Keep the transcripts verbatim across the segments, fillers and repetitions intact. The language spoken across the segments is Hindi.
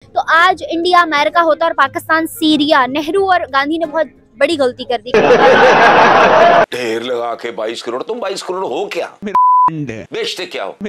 तो आज इंडिया अमेरिका होता और पाकिस्तान सीरिया। नेहरू और गांधी ने बहुत बड़ी गलती कर दी। ढेर लगा के बाईस करोड़, तुम बाईस करोड़ हो क्या? बेचते क्या हो?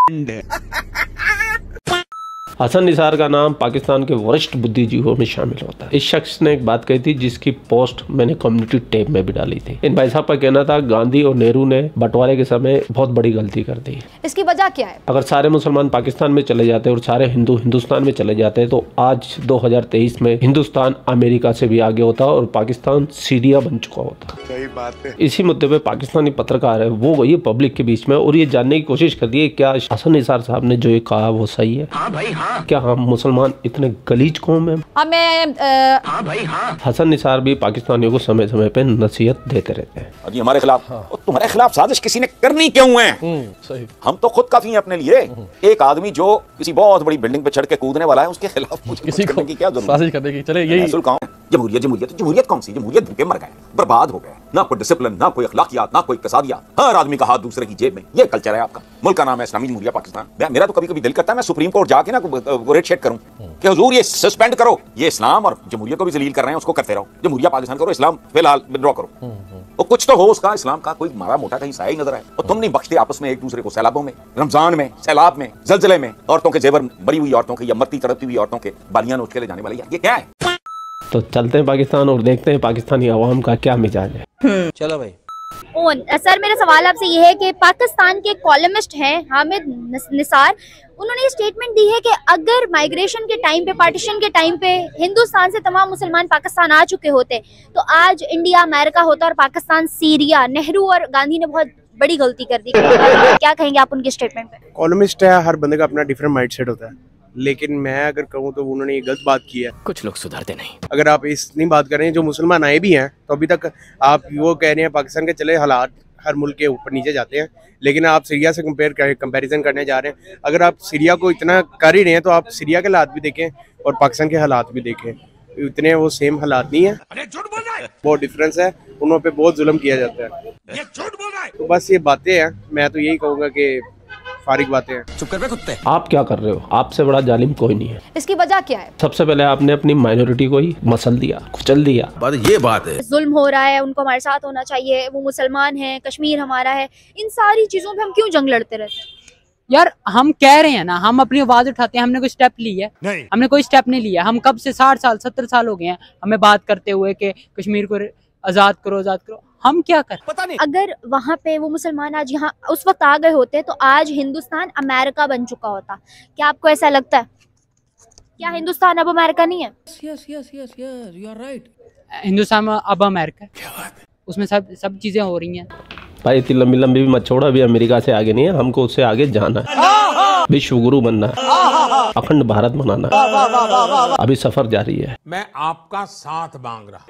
हसन निसार का नाम पाकिस्तान के वरिष्ठ बुद्धिजीवियों में शामिल होता है। इस शख्स ने एक बात कही थी जिसकी पोस्ट मैंने कम्युनिटी टैब में भी डाली थी। इन भाई साहब का कहना था गांधी और नेहरू ने बंटवारे के समय बहुत बड़ी गलती कर दी। इसकी वजह क्या है? अगर सारे मुसलमान पाकिस्तान में चले जाते और सारे हिंदू हिंदुस्तान में चले जाते तो आज दो हजार तेईस में हिंदुस्तान अमेरिका से भी आगे होता और पाकिस्तान सीरिया बन चुका होता। सही बात है। इसी मुद्दे पे पाकिस्तानी पत्रकार है वो गई पब्लिक के बीच में और ये जानने की कोशिश कर दी है क्या हसन निसार साहब ने जो ये कहा वो सही है। हाँ भाई हाँ। क्या हम मुसलमान इतने गलीज कौम हैं? हमें हाँ भाई हाँ। हसन निसार भी पाकिस्तानियों को समय समय पे नसीहत देते रहते हैं। और ये हमारे खिलाफ हाँ। और तुम्हारे खिलाफ साजिश किसी ने करनी क्यों है? सही। हम तो खुद काफी हैं अपने लिए। एक आदमी जो किसी बहुत बड़ी बिल्डिंग पे चढ़ के कूदने वाला है उसके खिलाफ मुझे किसी करने की क्या जरूरत? साजिश करने की चले यही जमहूरियत जमहूरियत जमहूरियत कौन सी? जमहूरियत भूखे मर गए, बर्बाद हो गए, ना कोई डिसिप्लिन, ना कोई अखलाकियात, ना कोई कसादियात, हर आदमी का हाथ दूसरे की जेब में। ये कल्चर है आपका। मुल्क का नाम है इस्लामी जमहूरियत पाकिस्तान। मेरा तो कभी कभी दिल करता है मैं सुप्रीम कोर्ट जाके ना रेट शेट करूं कि हुजूर ये सस्पेंड करो, ये इस्लाम और जमहूरियत को भी जलील कर रहे हैं, उसको करते रहो। जमहूरियत पाकिस्तान करो, इस्लाम फिलहाल विड्रॉ करो। तो कुछ तो हो उसका इस्लाम का कोई मारा मोटा कहीं साया ही नजर आए। और तुम नहीं बख्शते आपस में एक दूसरे को। सैलाबों में, रमजान में, सैलाब में, जलजले में औरतों के जेवर, मरी हुई औरतों के या मरती तड़पती हुई औरतों के बालियां नोच के ले जाने वाली ये क्या है? तो चलते हैं पाकिस्तान और देखते हैं पाकिस्तानी अवाम का क्या मिजाज है। चलो भाई। ओ, सर मेरा सवाल आपसे ये है कि पाकिस्तान के कॉलमिस्ट हैं हामिद निसार, उन्होंने ये स्टेटमेंट दी है कि अगर माइग्रेशन के टाइम पे, पार्टीशन के टाइम पे हिंदुस्तान से तमाम मुसलमान पाकिस्तान आ चुके होते तो आज इंडिया अमेरिका होता और पाकिस्तान सीरिया। नेहरू और गांधी ने बहुत बड़ी गलती कर दी। क्या कहेंगे आप उनके स्टेटमेंट पे? कॉलमिस्ट है, हर बंदे का अपना डिफरेंट माइंडसेट होता है, लेकिन मैं अगर कहूँ तो उन्होंने ये गलत बात की है। कुछ लोग सुधरते नहीं। अगर आप इतनी बात कर रहे हैं जो मुसलमान आए भी हैं तो अभी तक आप वो कह रहे हैं पाकिस्तान के चले हालात हर मुल्क के ऊपर नीचे जाते हैं, लेकिन आप सीरिया से कंपेयर कर कंपैरिजन करने जा रहे हैं। अगर आप सीरिया को इतना कर ही रहे हैं तो आप सीरिया के हालात भी देखें और पाकिस्तान के हालात भी देखें, इतने वो सेम हालात नहीं है, बहुत डिफरेंस है। उन पे बहुत जुल्म किया जाता है। ये झूठ बोल रहा है। तो बस ये बातें हैं, मैं तो यही कहूँगा कि फारिग बातें हैं। चुप कर बे कुत्ते। आप क्या कर रहे हो? आपसे बड़ा जालिम कोई नहीं है। इसकी वजह क्या है? सबसे पहले आपने अपनी माइनॉरिटी को ही मसल दिया, कुचल दिया। बात ये बात है। जुल्म हो रहा है, उनको हमारे साथ होना चाहिए, वो मुसलमान हैं, कश्मीर हमारा है, इन सारी चीजों पे हम क्यों जंग लड़ते रहते हैं? यार हम कह रहे हैं ना, हम अपनी आवाज उठाते हैं, हमने कोई स्टेप ली है? नहीं, हमने कोई स्टेप नहीं लिया। हम कब से साठ साल सत्तर साल हो गए हैं हमें बात करते हुए कि कश्मीर को आजाद करो आजाद करो। हम क्या कर पता नहीं। अगर वहाँ पे वो मुसलमान आज यहाँ उस वक्त आ गए होते तो आज हिंदुस्तान अमेरिका बन चुका होता। क्या आपको ऐसा लगता है? क्या हिंदुस्तान अब अमेरिका नहीं है? Yes yes yes yes you are right. Hindustan अब अमेरिका, क्या बात है, उसमें सब सब चीजें हो रही हैं। भाई इतनी लंबी लंबी भी मत छोड़ो, अभी अमेरिका से आगे नहीं है, हमको उससे आगे जाना है, विश्व गुरु बनना है, अखंड भारत बनाना है। अभी सफर जारी है। मैं आपका साथ मांग रहा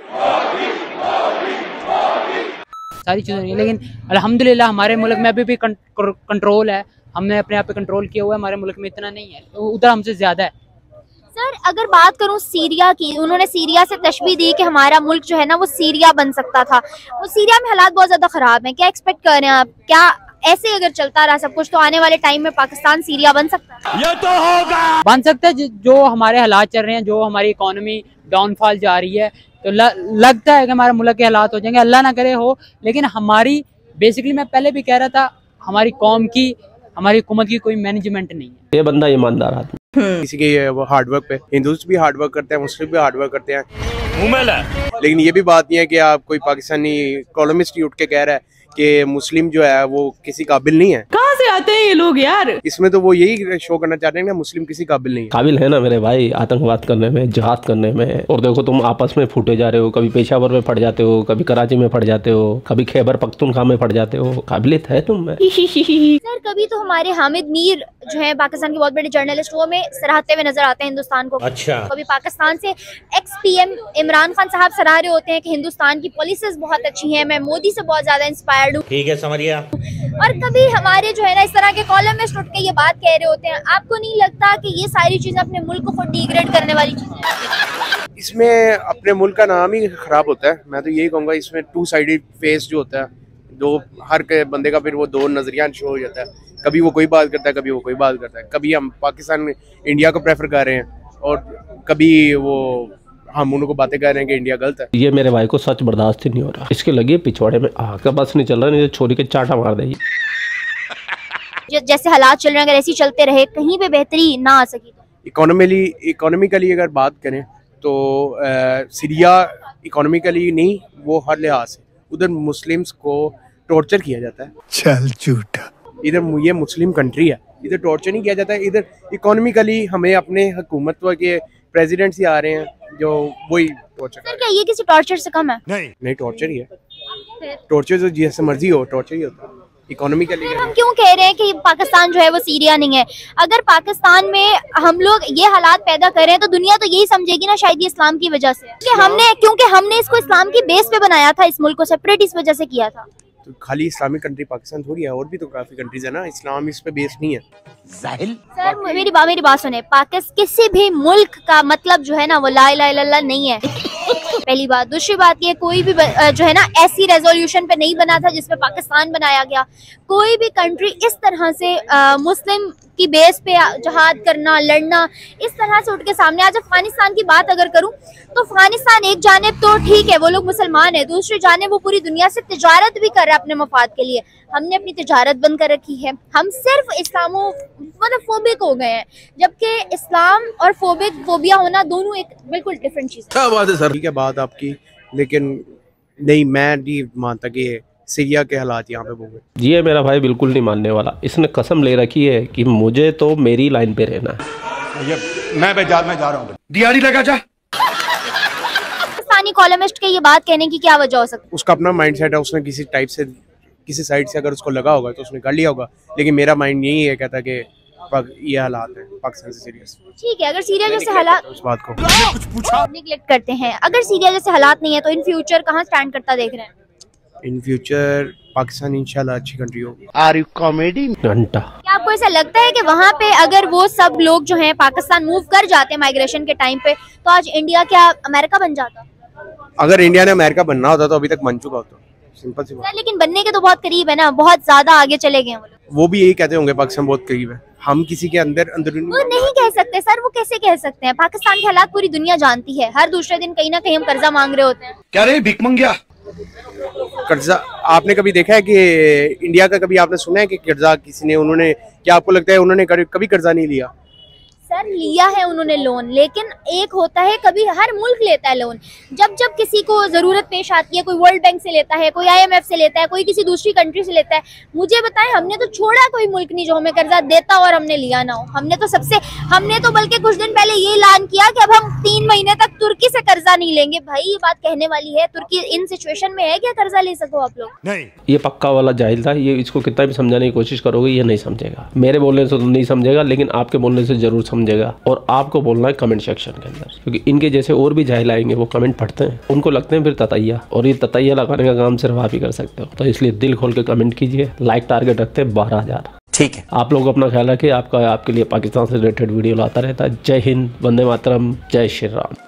सारी चीजें नहीं, लेकिन अल्हम्दुलिल्लाह हमारे मुल्क में अभी भी कंट्रोल है। हमने अपने आप पे कंट्रोल किया हुआ है। हमारे मुल्क में इतना नहीं है, उधर हमसे ज्यादा है। सर अगर बात करूं सीरिया की, उन्होंने सीरिया से तशबीह दी कि हमारा मुल्क जो है ना वो सीरिया बन सकता था। वो सीरिया में हालात बहुत ज्यादा खराब हैं, क्या एक्सपेक्ट कर रहे हैं आप? क्या ऐसे अगर चलता रहा सब कुछ तो आने वाले टाइम में पाकिस्तान सीरिया बन सकता है? ये तो होगा, बन सकता है। जो हमारे हालात चल रहे हैं, जो हमारी इकोनॉमी डाउनफॉल जा रही है, तो ल, लगता है कि हमारे मुल्क के हालात हो जाएंगे, अल्लाह ना करे हो। लेकिन हमारी बेसिकली मैं पहले भी कह रहा था, हमारी कौम की, हमारी हुकूमत की कोई मैनेजमेंट नहीं है। ये बंदा ईमानदार आदमी, किसी के वो हार्डवर्क पे, हिंदूज भी हार्डवर्क करते हैं, मुस्लिम भी हार्डवर्क करते हैं, लेकिन ये भी बात नहीं है कि आप कोई पाकिस्तानी कॉलमिस्ट उठ के कह रहा है कि मुस्लिम जो है वो किसी काबिल नहीं है। कहाँ से आते हैं ये लोग यार? इसमें तो वो यही शो करना चाहते हैं कि मुस्लिम किसी काबिल नहीं है। काबिल है ना मेरे भाई, आतंकवाद करने में, जिहाद करने में। और देखो तुम आपस में फूटे जा रहे हो, कभी पेशावर में फट जाते हो, कभी कराची में फट जाते हो, कभी खैबर पख्तूनख्वा में फट जाते हो। काबिलियत है तुम में। सर कभी तो हमारे हामिद मीर जो है पाकिस्तान के बहुत बड़े जर्नलिस्ट, वो में सराहते हुए नजर आते हैं हिंदुस्तान को। अच्छा। कभी पाकिस्तान से एक्स पीएम इमरान खान साहब सराह रहे होते हैं कि हिंदुस्तान की पॉलिसीज बहुत अच्छी हैं, मैं मोदी से बहुत ज्यादा इंस्पायर्ड हूँ। ठीक है, समझ गया। और कभी हमारे जो है ना इस तरह के कॉलमिस्ट उठ के ये बात कह रहे होते हैं। आपको नहीं लगता कि ये सारी चीजें अपने मुल्क को डिग्रेड करने वाली चीजें? इसमें अपने मुल्क का नाम ही खराब होता है। मैं तो यही कहूँगा, इसमें टू साइडेड फेस जो होता है, दो हर के बंदे का फिर वो दो नजरिया शो हो जाता है। कभी वो कोई बात करता है, कभी वो कोई बात करता है। कभी हम पाकिस्तान इंडिया को प्रेफर कर रहे हैं और कभी वो हम उनको बातें कर रहे हैं कि इंडिया गलत है। ये मेरे भाई को सच बर्दाश्त ही नहीं हो रहा, इसके लगी पिछवाड़े में आग का बस नहीं चल रहा, नहीं तो छोरी के चाटा मार देगी। जैसे हालात चल रहे हैं अगर ऐसे चलते रहे कहीं पे बेहतरी ना आ सकी तो इकोनॉमिकली इकोनॉमिकली अगर बात करें तो आ, सीरिया इकोनॉमिकली नहीं, वो हर लिहाज से उधर मुस्लिम्स को टॉर्चर किया जाता है। चल झूठा। इधर ये मुस्लिम कंट्री है, इधर टॉर्चर नहीं किया जाता है। इधर इकोनॉमिकली हमें अपने हुकूमत के प्रेसिडेंट्स ही आ रहे हैं जो वही टॉर्चर। सर क्या ये किसी टॉर्चर से कम है? नहीं नहीं, टॉर्चर ही है। टॉर्चर तो जैसे मर्जी हो, टॉर्चर ही होता है इकोनॉमिकली। हम क्यों कह रहे हैं कि पाकिस्तान जो है वो सीरिया नहीं है? अगर पाकिस्तान में हम लोग ये हालात पैदा कर रहे हैं तो दुनिया तो यही समझेगी ना शायद ये इस्लाम की वजह से, कि हमने क्योंकि हमने इसको इस्लाम की बेस पे बनाया था, इस मुल्क को सेपरेट इस वजह से किया था। तो खाली इस्लामिक कंट्री पाकिस्तान थोड़ी है, और भी तो काफी कंट्रीज है ना, इस्लाम इस पे बेस नहीं है। जाहिल। सर मेरी बात मेरी बात सुने, पाकिस्तान किसी भी मुल्क का मतलब जो है ना वो ला इलाहा इल्लल्लाह नहीं है, पहली बात। दूसरी बात ये कोई भी जो है ना ऐसी रेजोल्यूशन पे नहीं बना था जिसपे पाकिस्तान बनाया गया। कोई भी कंट्री इस तरह से आ, मुस्लिम की बेस पे जहाद करना, लड़ना, इस तरह से उठ के सामने। आज अफगानिस्तान की बात अगर करूं तो अफगानिस्तान एक जानिब तो ठीक है वो लोग मुसलमान है, दूसरी जानिब वो पूरी दुनिया से तिजारत भी कर रहा है अपने मफाद के लिए। हमने अपनी तिजारत बंद कर रखी है, हम सिर्फ इस्लामो मतलब फोबिक हो गए हैं, जबकि इस्लाम और फोबिक फोबिया होना दोनों एक बिल्कुल डिफरेंट चीज है। क्या बात है सर, ठीक है बात आपकी, लेकिन नहीं मैं नहीं मानता कि सीरिया के हालात यहाँ पे होंगे। ये मेरा भाई बिल्कुल नहीं मानने वाला, इसने कसम ले रखी है कि मुझे तो मेरी लाइन पे रहना है। ये मैं बेजार में जा रहा हूँ, दिहाड़ी लगा जा। पाकिस्तानी कॉलमिस्ट के ये बात कहने की क्या वजह हो सकती है? उसका अपना माइंडसेट है, उसने किसी टाइप से किसी साइड से अगर उसको लगा होगा तो उसने कर लिया होगा, लेकिन मेरा माइंड यही है कहता कि ये हालात है पाकिस्तान से सीरियस। ठीक है, अगर सीरिया जैसे हालात उस बात को कुछ पूछा निगलेक्ट करते हैं, अगर सीरिया जैसे हालात नहीं है तो इन फ्यूचर कहाँ स्टैंड करता देख रहे हैं? इन फ्यूचर पाकिस्तान इंशाल्लाह अच्छी कंट्री होगी। आर यू कॉमेडी घंटा। क्या आपको ऐसा लगता है कि वहाँ पे अगर वो सब लोग जो हैं पाकिस्तान मूव कर जाते हैं माइग्रेशन के टाइम पे तो आज इंडिया क्या अमेरिका बन जाता? अगर इंडिया ने अमेरिका बनना होता तो अभी तक बन चुका होता, सिंपल सी बात। लेकिन बनने के तो बहुत करीब है ना, बहुत ज्यादा आगे चले गए हैं वो लोग। वो भी यही कहते होंगे पाकिस्तान बहुत करीब है, हम किसी के अंदर अंदरूनी वो नहीं कह सकते सर, वो कैसे कह सकते हैं? पाकिस्तान के हालात पूरी दुनिया जानती है, हर दूसरे दिन कहीं ना कहीं हम कर्जा मांग रहे होते हैं। क्या रे भिख मंगिया? कर्जा आपने कभी देखा है कि इंडिया का कभी आपने सुना है कि कर्जा किसी ने, उन्होंने क्या आपको लगता है उन्होंने कभी कर्जा नहीं लिया? सर लिया है उन्होंने लोन, लेकिन एक होता है कभी हर मुल्क लेता है लोन, जब जब किसी को जरूरत पेश आती है, कोई वर्ल्ड बैंक से लेता है, कोई आईएमएफ से लेता है, कोई किसी दूसरी कंट्री से लेता है। मुझे बताएं, हमने तो छोड़ा कोई मुल्क नहीं जो हमें कर्जा देता और हमने लिया ना हो। हमने तो सबसे हमने तो बल्कि कुछ दिन पहले ये ऐलान किया कि अब हम तीन महीने तक तुर्की से कर्जा नहीं लेंगे। भाई ये बात कहने वाली है, तुर्की इन सिचुएशन में है क्या कर्जा ले सको आप लोग? नहीं, ये पक्का वाला जाहिल था, ये इसको कितना भी समझाने की कोशिश करोगे ये नहीं समझेगा। मेरे बोलने से तो नहीं समझेगा, लेकिन आपके बोलने से जरूर समझेगा। और आपको बोलना है कमेंट सेक्शन के अंदर, क्योंकि इनके जैसे और भी जाहिल आएंगे, वो कमेंट पढ़ते हैं, उनको लगते हैं फिर ततैया, और ये ततैया लगाने का काम सिर्फ आप ही कर सकते हो। तो इसलिए दिल खोल के कमेंट कीजिए। लाइक टारगेट रखते हैं बारह हजार। ठीक है, आप लोग अपना ख्याल रखिए, आपका आपके लिए पाकिस्तान से रिलेटेड वीडियो लाता रहता है। जय हिंद, वंदे मातरम, जय श्री राम।